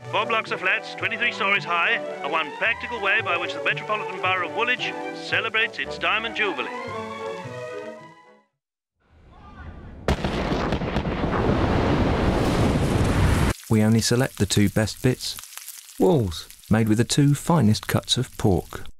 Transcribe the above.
4 blocks of flats, 23 stories high, are one practical way by which the Metropolitan Borough of Woolwich celebrates its Diamond Jubilee. We only select the 2 best bits. Walls, made with the 2 finest cuts of pork.